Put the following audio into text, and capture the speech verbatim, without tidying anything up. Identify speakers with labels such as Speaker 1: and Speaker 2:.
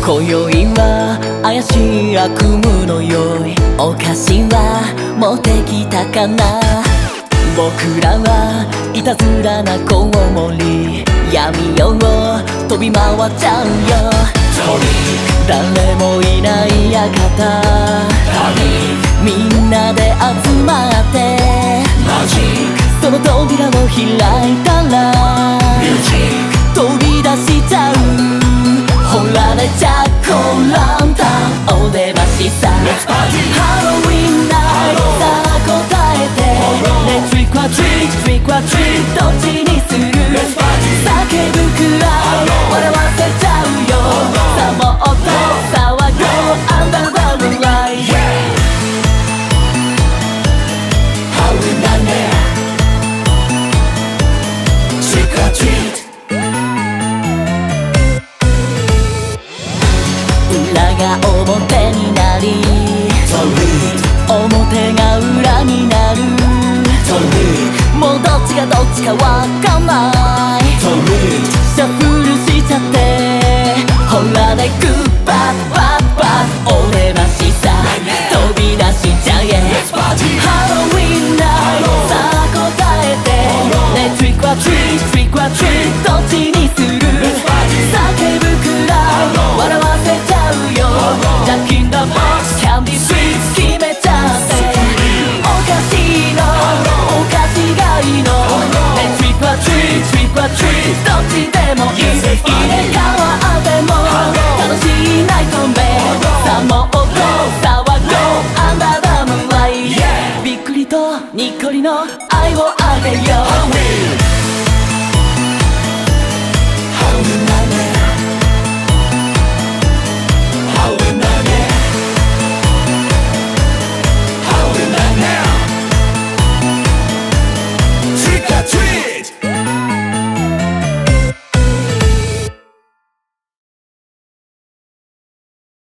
Speaker 1: 今宵は怪しい悪夢のよい。お菓子は持ってきたかな。僕らはいたずらなコウモリ、闇夜を飛び回っちゃうよ。誰もいない館、みんなで集まってその扉を開いたら飛び出しちゃう。ほらねジャックランタンお出ましさ。ハロウィンナイトさあ答えて Let's trick or treat trick or treat どっちにする。叫ぶくらい笑わせちゃうよ。さあもっと騒ごう Under the moonlight。 ハロウィンだね Trick or treat。裏が表になり表が裏になる。もうどっちがどっちかわかんない。シャッフルしちゃってほらねグッバッバッバッお出ましさ。飛び出しちゃえハロウィンナイトさあ答えて Let's trick or treat trick or treat どっちにする。叫ぶくらい笑わせちゃうよ。ジャッキンダボックスキャンディースイーツ決めちゃっておかしいのおかしがいの Let's trick or treat trick or treat どっちでもいい。入れ替わっても楽しいナイトメさあもっと騒ごう Under the moonlight。 びっくりとにっこりの愛をあげよう。